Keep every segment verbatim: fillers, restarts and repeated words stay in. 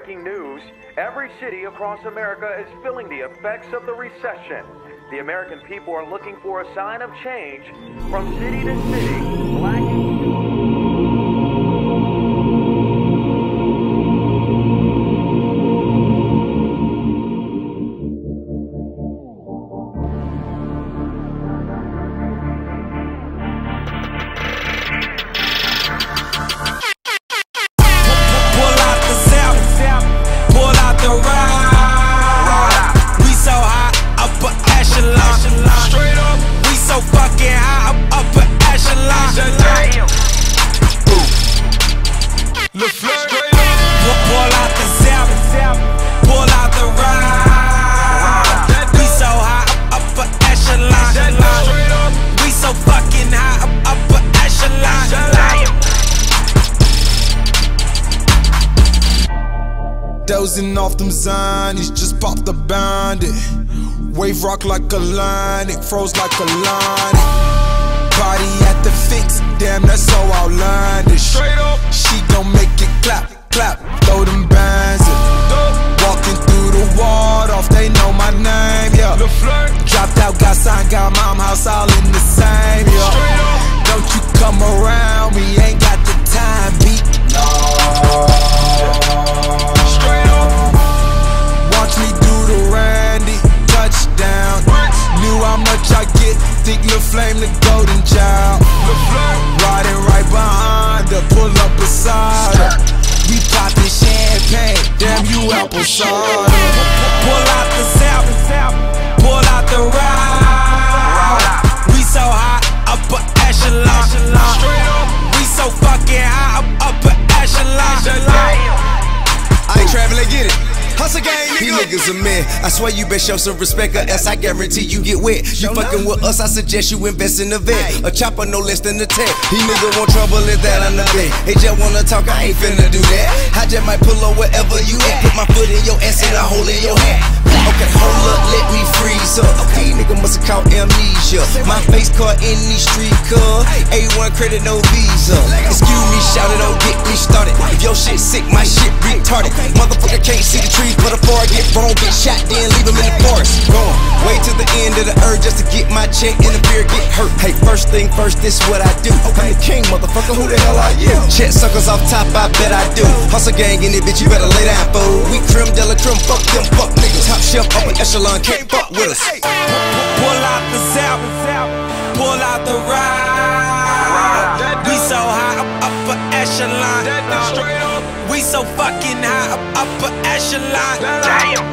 breaking news. Every city across America is feeling the effects of the recession. The American people are looking for a sign of change. From city to city, black dozing off them zonies, just popped the bandit. Wave rock like a line, it froze like a line. Body at the fix, damn that's so outlandish. Straight up, she gon' make it clap, clap, throw them bands in. Walking through the ward off, they know my name, yeah. Dropped out, got signed, got mom house all in the same, yeah. Don't you come around me, ain't got the time, beat. No. Watch me do the Randy, touchdown. Knew how much I get, think Lil' Flame the golden child. Riding right behind her, pull up beside her. We poppin' champagne, damn you apple cider. Pull out the Zap, pull out the ride. We so high, upper echelon. We so fucking high, upper echelon. I ain't traveling, get it. Hustle gang, nigga. These niggas a man. I swear you best show some respect, or else I guarantee you get wet. You fucking with us, I suggest you invest in a vet. A chopper no less than a tech. These niggas want trouble, is that on the bed? They just wanna talk, I ain't finna do that. I just might pull up wherever you at. Put my foot in your ass and a hole in your hat. Okay, hold up, let me freeze up. These niggas musta caught amnesia. My face caught in these street cuz A one credit, no visa. Excuse me, shout it, don't get me started. If your shit sick, my shit retarded. Motherfucker can't see the trees, but before I get wrong, get shot, then leave him in the forest. Going way to the end of the earth just to get my check and the beer get hurt. Hey, first thing first, this what I do. I'm the king, motherfucker, who the hell are you? Check suckers off top, I bet I do. Hustle gang in it, bitch, you better lay down, fool. We creme de la creme, fuck them, fuck niggas. Top shelf, upper echelon, can't fuck with us. Pull out the Zap, pull out the ride. We so high, upper echelon. We so fucking high, upper echelon. Damn.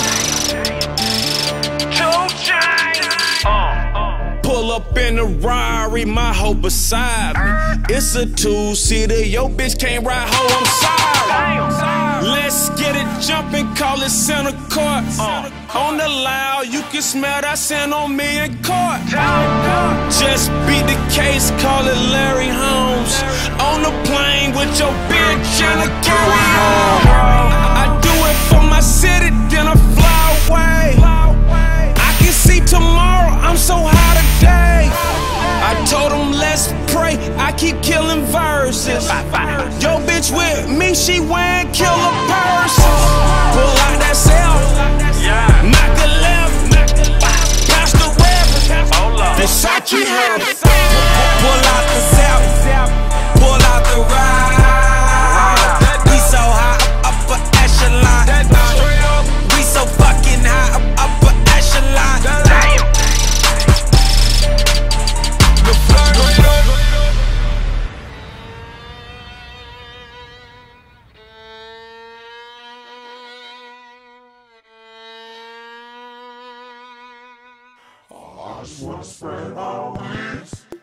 Two chains. Uh. Pull up in a Rari, my hoe beside me. It's a two-seater, yo bitch can't ride, hoe, I'm sorry. Let's get it jumping, call it center court. Uh. On the loud, you can smell that scent on me in court. Just beat the case, call it Larry Holmes. On the plane with your bitch and a carry on. I do it for my city, then I fly away. I can see tomorrow, I'm so high today. I told them let's pray, I keep killing verses. Yo bitch with me, she wearing killer purses. Pull out that cell, knock a left, pass the rev, Versace head. Pull out the Zap, pull out the ride. We so high, upper echelon. We so fucking high, upper echelon. Damn. I just wanna spread my wings.